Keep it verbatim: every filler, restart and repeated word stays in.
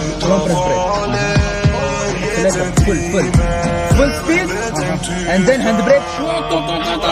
Don't press brake. Accelerator, full, full. Full speed, and then handbrake.